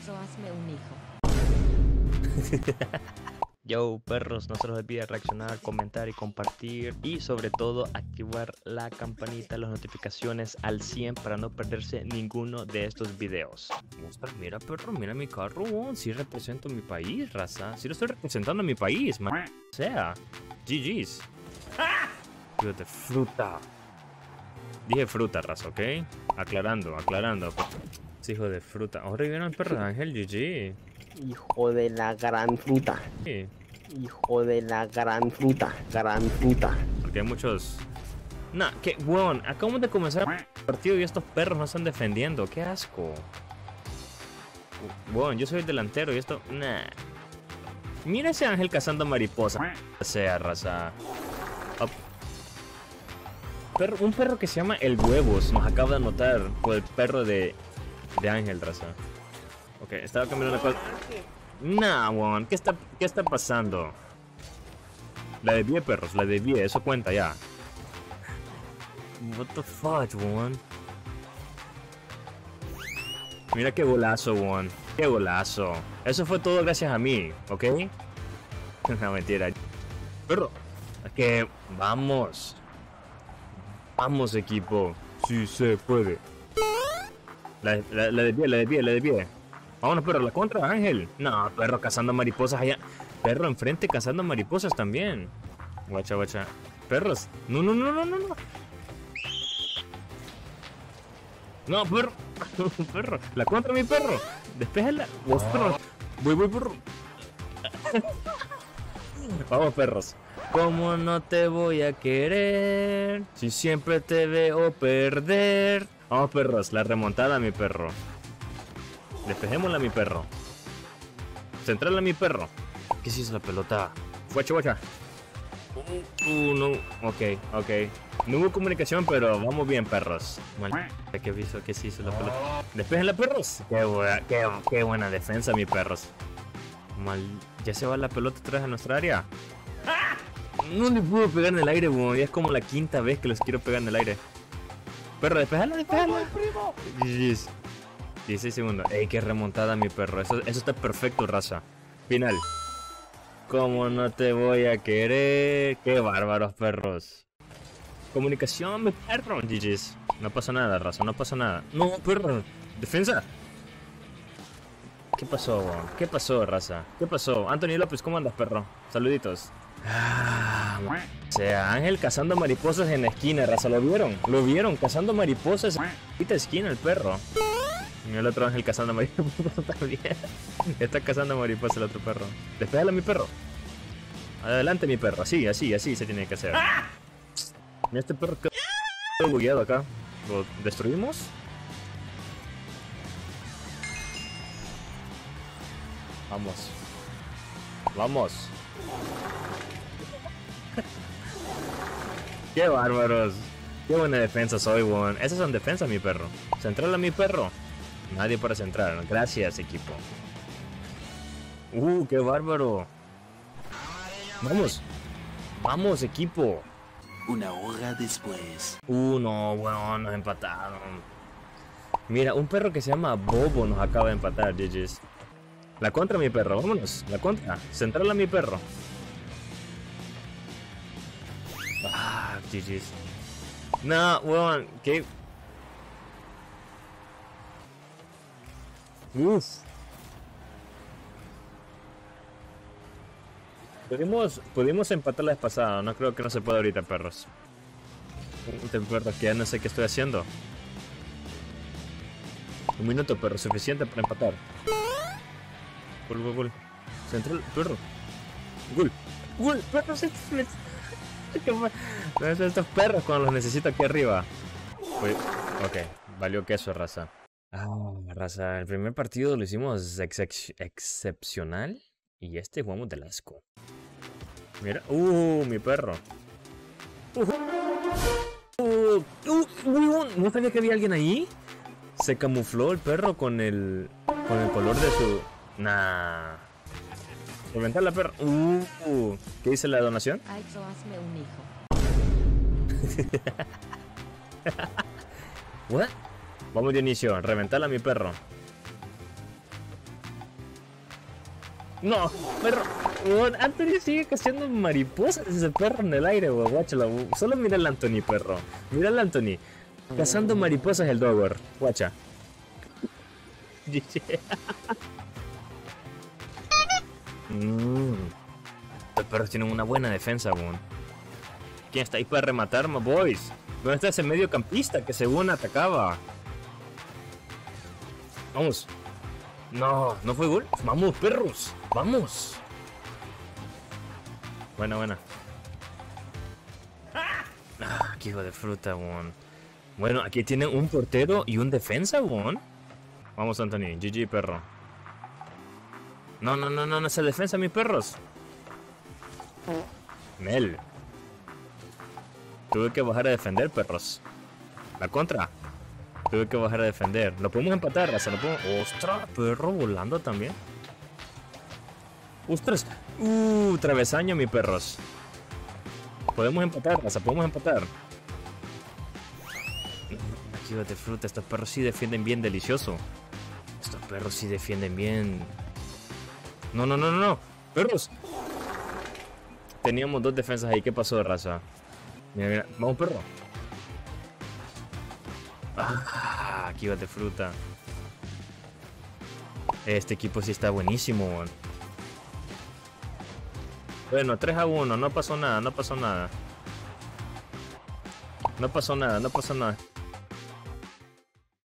Sexo, hazme un hijo. Yo, perros, no se los olvide reaccionar, comentar y compartir. Y sobre todo, activar la campanita, las notificaciones al 100 para no perderse ninguno de estos videos. Mira, perro, mira mi carro. Sí represento mi país, raza. Sí lo estoy representando a mi país, man. O sea, GG's. Hijo de fruta. Dije fruta, raza, ¿ok? Aclarando. Sí, hijo de fruta. Ahora vieron el perro de Ángel, GG. Hijo de la gran fruta. Sí. Hijo de la gran fruta. Porque hay muchos... Nah, que, weón, acabamos de comenzar el partido y estos perros no están defendiendo. Qué asco. Weón, yo soy el delantero y esto... Nah. Mira ese Ángel cazando mariposa. O sea, raza. Up. Un perro que se llama el Huevos nos acaba de anotar por el perro de Ángel, raza. Ok, estaba cambiando una cosa. Nah, weón, ¿qué está pasando? La desvié, perros, la desvié, eso cuenta ya. What the fuck, weón. Mira qué golazo, weón. Qué golazo. Eso fue todo gracias a mí, ¿ok? No, mentira. Perro, es que vamos. Vamos, equipo. Sí se puede. La desvié. Vámonos, perro, la contra, Ángel. No, perro, cazando mariposas allá. Perro, enfrente, cazando mariposas también. Guacha. Perros. No. No, perro. Perro. La contra, mi perro. Despéjala. Vos, perro. Voy, perro. Vamos, perros. ¿Cómo no te voy a querer? Si siempre te veo perder. Vamos, perros. La remontada, mi perro. Despejémosla, mi perro. Centrala, mi perro. ¿Qué se hizo la pelota? Guacha. No. Ok. No hubo comunicación, pero vamos bien, perros. ¿Qué se hizo la pelota? Despejenla, perros. Qué buena defensa, mi perros. Ya se va la pelota atrás de nuestra área. No le puedo pegar en el aire, weón. Ya es como la quinta vez que les quiero pegar en el aire. Perro, despejala. 16 segundos. Ey, qué remontada, mi perro. Eso está perfecto, raza. Final. ¿Cómo no te voy a querer? Qué bárbaros, perros. Comunicación, mi perro. GG's. No pasa nada, raza. No pasa nada. No, perro. Defensa. ¿Qué pasó, weón? ¿Qué pasó, raza? ¿Qué pasó? Anthony López, ¿cómo andas, perro? Saluditos. O sea, Ángel cazando mariposas en la esquina, raza. ¿Lo vieron? Cazando mariposas en la esquina, el perro. Y el otro Ángel cazando mariposas también. Está cazando mariposas el otro perro. Despégala, mi perro. Adelante, mi perro. Así se tiene que hacer. Mira este perro que bugueado acá. ¿Lo destruimos? Vamos. Qué bárbaros. Qué buena defensa soy, weón. Esas son defensas, mi perro. Centrala, mi perro. Nadie para centrar. Gracias, equipo. Qué bárbaro. Vamos, equipo. Una hora después. No, weón, nos empataron. Mira, un perro que se llama Bobo nos acaba de empatar, GG's. La contra, mi perro, vámonos. La contra. Centrala, mi perro. GG's. No, weón, ¿qué? Pudimos empatar la vez pasada. No creo que no se pueda ahorita, perros. Perro, que ya no sé qué estoy haciendo. 1 minuto, perro, suficiente para empatar. Gol. Central, perro. Gol, perro, estos perros cuando los necesito aquí arriba. Ok, valió queso, raza. Raza, el primer partido lo hicimos excepcional. Y este jugamos del asco. Mira, mi perro. ¿No sabía que había alguien ahí? Se camufló el perro con el color de su... Nah. Reventar la perra. ¿Qué dice la donación? Sexo, hazme un hijo. What? Vamos de inicio, reventarla a mi perro. No, perro. Weón, Anthony sigue cazando mariposas ese perro en el aire, weón. Guáchala, weón. Solo mira al Anthony, perro. Mira al Anthony. Cazando mariposas el Dogger. Guacha. Los perros tienen una buena defensa, weón. ¿Quién está ahí para rematar, my boys? ¿Dónde está ese mediocampista que según atacaba? Vamos. No, no fue gol. Vamos, perros. Vamos. Buena. Ah, qué hijo de fruta, weón. Bueno, aquí tienen un portero y un defensa, weón. Vamos, Anthony. GG, perro. No, esa defensa, mis perros. Mel. Tuve que bajar a defender, perros. La contra. Tuve que bajar a defender. Lo podemos empatar, raza. Lo podemos... ¡Ostras! Perro volando también. ¡Ostras! Travesaño, mis perros. Podemos empatar, raza. Podemos empatar. Aquí de fruta. Estos perros sí defienden bien, delicioso. Estos perros sí defienden bien. No. Perros. Teníamos dos defensas ahí. ¿Qué pasó, raza? Mira. Vamos, perro. Aquí va de fruta. Este equipo sí está buenísimo, man. Bueno, 3-1. No pasó nada. No pasó nada.